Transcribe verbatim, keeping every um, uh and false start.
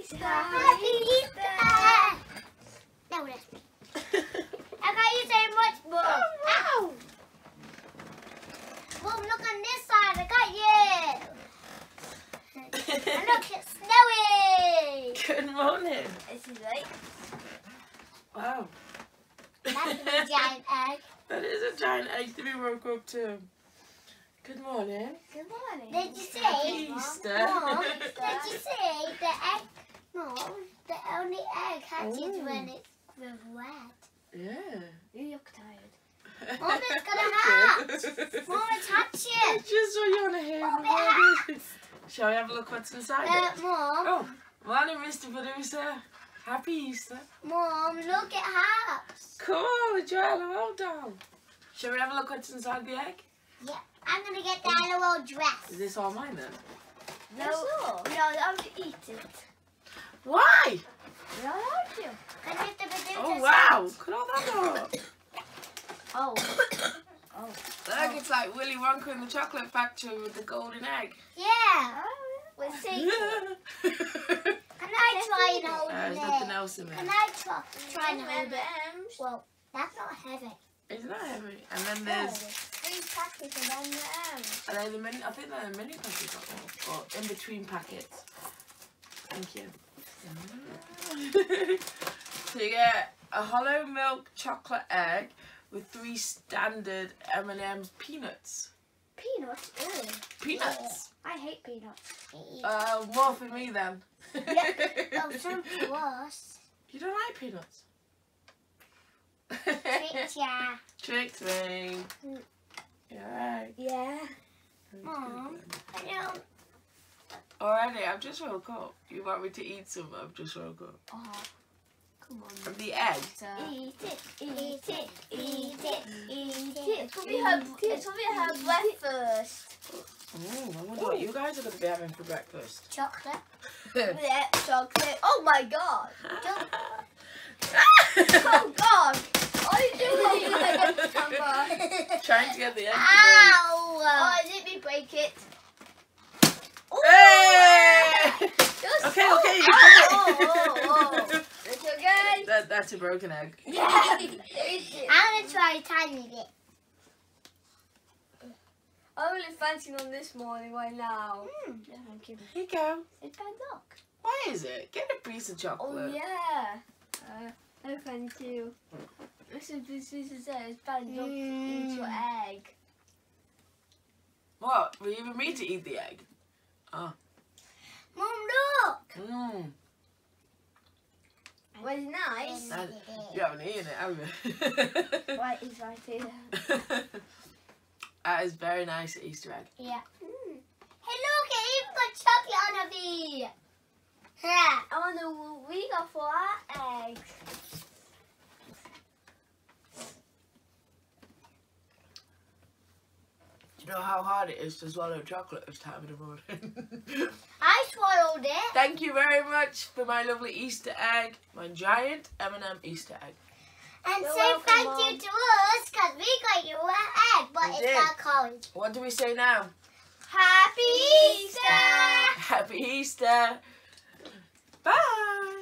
Easter. Happy Easter. No, that's me. I got you so much, Mum. Oh, Ow. Mum, look on this side. I got you. And look, it's snowing. good morning. This is right. Wow. That's a giant egg. That is a giant egg to be woke up to. Good morning. Good morning. Did you see? Happy Easter. Mom, did you see the egg? Mom, the only egg hatches Ooh. when it's with wet. Yeah. You look tired. Mom, it's gonna hatch. Mom, it's hatching. Just so you want to hear Mom, the it morning. Shall we have a look what's inside Uh, it? Mom, Oh, morning, Mister Producer. Happy Easter. Mom, look, it hatched. Cool, Joella, well done. Shall we have a look what's inside the egg? Yeah, I'm gonna get the animal dress. Is this all mine then? No, no, I'm to eat it. Why? No, I do. Can you the producer Oh, wow. Could all that go? Oh. Oh. Look, it's like Willy Wonka in the chocolate factory with the golden egg. Yeah. We'll see. Can I try and hold There's it? nothing else in there. Can I try, try and hold it? Well, that's not heavy. It's not heavy. And then there's, Three packets and then the M's. are they the mini, I think they're the mini packets, or, or in between packets. Thank you. So you get a hollow milk chocolate egg with three standard M and M's peanuts. Peanuts? Ew. Peanuts? I hate peanuts. Uh, more for me then. Yeah. Oh, some for us. You don't like peanuts? Tricked ya. Tricked me. Mm. Yeah. Yeah. Very Mom, good then. I know. Alrighty, I've just woke up. You want me to eat some? I've just woke up. Oh, come on. From the egg. Eat it, eat it, eat it, eat it. It's gonna be her, it's gonna be her breakfast. Oh, I wonder what you guys are going to be having for breakfast. Chocolate. Yeah, chocolate. Oh my god. Don't. Oh god. What are you doing? Trying to get the egg to break. Ow! Oh, did me break it? Hey! Just, Okay, oh, okay. Oh, oh, oh, oh. It's okay. That, that's a broken egg. Yeah. I'm gonna try a tiny bit. I'm really fancying on this morning right now. Mm. Yeah, thank you. Here you go. It's bad luck. Why is it? Get a piece of Oh chocolate. yeah. Uh, oh, thank you. This is this is it. It's bad luck to eat your egg. What? Were you even me to eat the egg? Oh. Mom, look! Mmm. Was it nice? That, you haven't eaten it, have you? Right, it's right here. That is very nice Easter egg. Yeah. Mm. Hey, look! It even got chocolate on of it. Yeah. I wonder what we got for our eggs. Do you know how hard it is to swallow chocolate this time of the morning? I swallowed it. Thank you very much for my lovely Easter egg, my giant M and M Easter egg. And You're say welcome, thank Mom. you to us because we got you an egg, but We it's did. not cold. What do we say now? Happy Easter! Happy Easter! Bye!